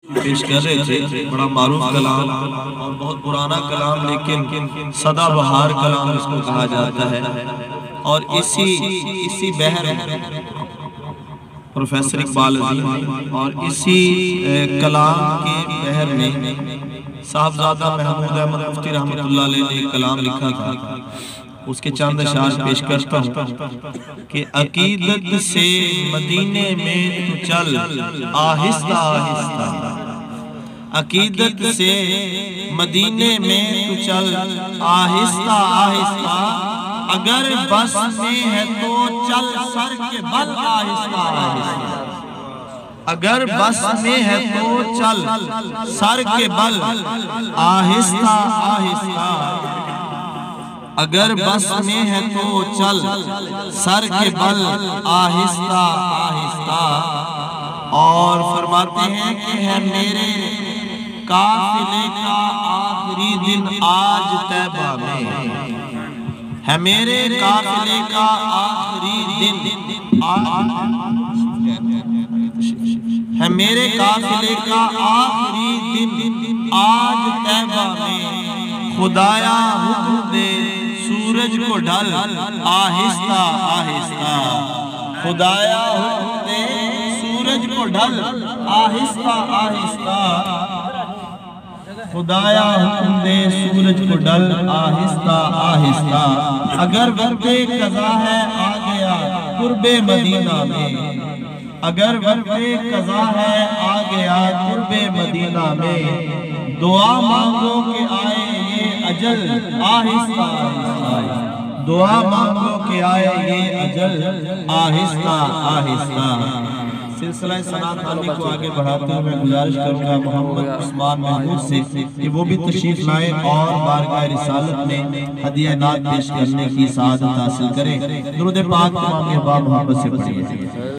पेश कर रहे थे। बड़ा मारूफ कलाम और बहुत पुराना कलाम, लेकिन सदाबहार कलाम इसको कहा जाता है। और इसी बहर प्रोफेसर इकबाल अजीम और इसी कलाम के बहर में साहबजादा महमूद अहमद मुफ्ती रहमतुल्लाह अलैह ने एक कलाम लिखा था। उसके चंद अशार पेश करता हूँ कि अकीदत से मदीने में तू चल आहिस्ता आहिस्ता, अकीदत से मदीने में तू चल आहिस्ता आहिस्ता, अगर बस में है तो चल सर के बल आहिस्ता आहिस्ता, अगर बस में है तो चल सर के बल आहिस्ता आहिस्ता, अगर बस में है तो चल सर के बल आहिस्ता आहिस्ता। और फरमाते हैं कि है मेरे काफिले का आखिरी दिन आज तैबा में, है मेरे काफिले का आखिरी दिन है मेरे काफिले का आखिरी दिन आज तैबा में, खुदाया हुक्म दे सूरज को ढल आहिस्ता आहिस्ता, खुदाया हुक्म दे सूरज को ढल आहिस्ता आहिस्ता, खुदाया हुक्म दे सूरज को ढल आहिस्ता आहिस्ता, अगर वक्ते कज़ा है आ गया कुर्बे मदीना में, अगर वक्ते कज़ा है आ गया कुर्बे मदीना में, दुआ मांगो के आए ये अजल आहिस्ता आहिस्ता, दुआ मांगो के आए ये अजल आहिस्ता आहिस्ता। सिलसिला सनात खानी को आगे बढ़ाते हुए मैं गुजारिश करूंगा मोहम्मद उस्मान महमूद से कि वो भी तशरीफ लाए और बारगाह रिसालत में हदिया नात पेश करने की सआदत हासिल करें। दुरूद पाक तमाम मोहब्बत से पढ़िए।